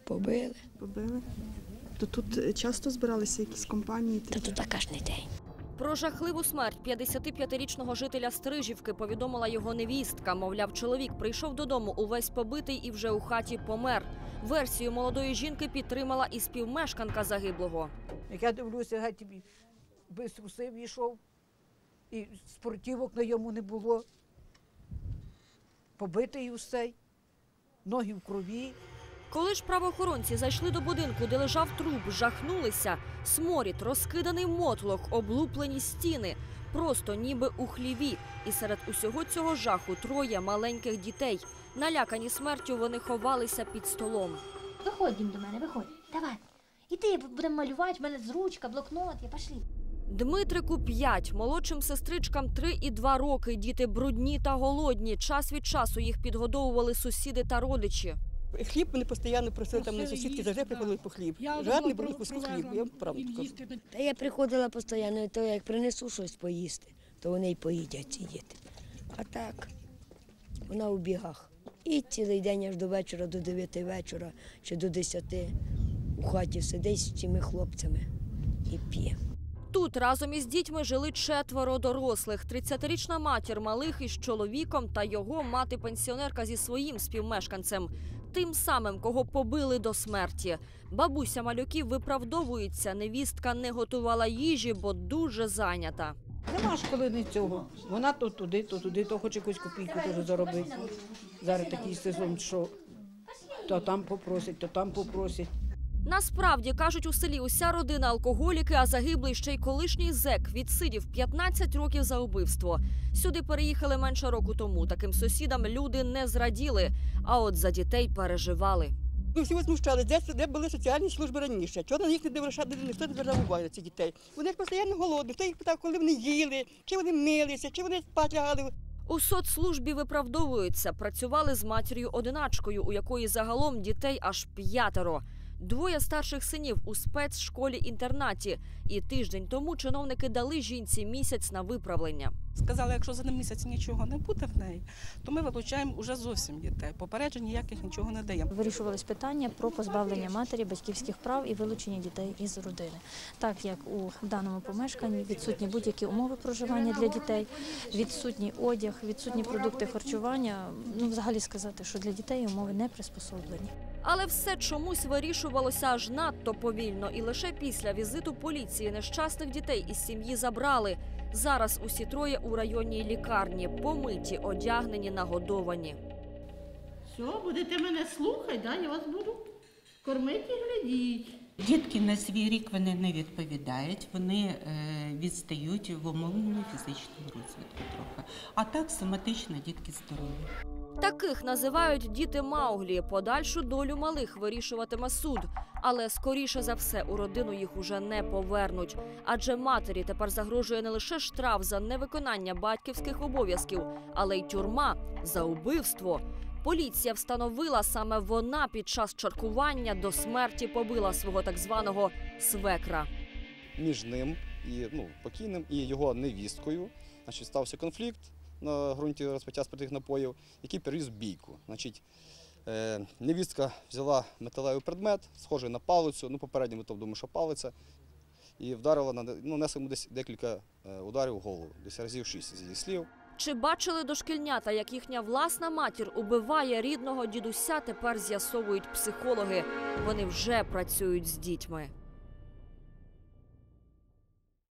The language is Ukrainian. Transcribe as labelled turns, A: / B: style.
A: Побили.
B: Побили? То тут часто збиралися якісь компанії?
A: Та тут кожен день.
C: Про жахливу смерть 55-річного жителя Стрижівки повідомила його невістка. Мовляв, чоловік прийшов додому увесь побитий і вже у хаті помер. Версію молодої жінки підтримала і співмешканка загиблого.
D: Як я дивлюся, геть без трусів йшов, і спортивок на йому не було. Побитий усе, ноги в крові.
C: Коли ж правоохоронці зайшли до будинку, де лежав труп, жахнулися. Сморід, розкиданий мотлох, облуплені стіни. Просто ніби у хліві. І серед усього цього жаху троє маленьких дітей. Налякані смертю, вони ховалися під столом.
E: Виходь, Дім, до мене, виходь. Давай. Іди, будемо малювати, в мене з ручка, блокнот, я пішли.
C: Дмитрику 5, молодшим сестричкам 3 і 2 роки. Діти брудні та голодні. Час від часу їх підгодовували сусіди та родичі.
F: Хліб вони постійно просили, там на сусідки завжди приходили по хліб. Жадний були куску хлібу, я вам правду кажу.
A: Та я приходила постійно, то як принесу щось поїсти, то вони й поїдять ці діти. А так, вона у бігах. І цілий день аж до вечора, до 9 вечора чи до 10 у хаті сидить з цими хлопцями і п'є.
C: Тут разом із дітьми жили 4 дорослих. 30-річна матір малих із чоловіком та його мати-пенсіонерка зі своїм співмешканцем. Тим самим, кого побили до смерті. Бабуся малюків виправдовується. Невістка не готувала їжі, бо дуже зайнята.
D: Нема ж коли не цього. Вона то туди, то хоче якусь копійку теж заробити. Зараз такий сезон, що то там попросять, то там попросять.
C: Насправді, кажуть, у селі уся родина алкоголіки, а загиблий ще й колишній зек відсидів 15 років за убивство. Сюди переїхали менше року тому. Таким сусідам люди не зраділи, а от за дітей переживали.
F: Ми всі возмущали, де були соціальні служби раніше. Чого на них не дивишся, ніхто не звертав увагу на цих дітей. Вони ж постійно голодні, хто їх питав, коли вони їли, чи вони милися, чи вони спати лягали.
C: У соцслужбі виправдовуються. Працювали з матір'ю-одиначкою, у якої загалом дітей аж 5. 2 старших синів у спецшколі-інтернаті. І тиждень тому чиновники дали жінці місяць на виправлення.
G: Сказали, якщо за місяць нічого не буде в неї, то ми вилучаємо уже зовсім дітей. Попереджень ніяких нічого не даємо.
H: Вирішувались питання про позбавлення матері батьківських прав і вилучення дітей із родини. Так як у даному помешканні відсутні будь-які умови проживання для дітей, відсутній одяг, відсутні продукти харчування. Взагалі сказати, що для дітей умови не приспособлені.
C: Але все чомусь вирішувалося аж надто повільно. І лише після візиту поліції нещасних дітей із сім'ї забрали. Зараз усі троє у районній лікарні, помиті, одягнені, нагодовані.
I: Все, будете мене слухати, да? Я вас буду кормити і глядіть.
J: Дітки на свій рік вони не відповідають, вони відстають в умовному фізичному розвитку трохи. А так соматично дітки здорові.
C: Таких називають діти Мауглі. Подальшу долю малих вирішуватиме суд. Але, скоріше за все, у родину їх уже не повернуть. Адже матері тепер загрожує не лише штраф за невиконання батьківських обов'язків, але й тюрма за убивство. Поліція встановила, саме вона під час чаркування до смерті побила свого так званого свекра.
K: Між ним, покійним, і його невісткою стався конфлікт на ґрунті розпиття спиртних напоїв, який переріс в бійку. Невістка взяла металевий предмет, схожий на палицю, попередньо ми думали, що палиця, і вдарила, нанесла йому десь декілька ударів в голову, десь разів 6 з її слів.
C: Чи бачили дошкільнята, як їхня власна матір убиває рідного дідуся, тепер з'ясовують психологи. Вони вже працюють з дітьми.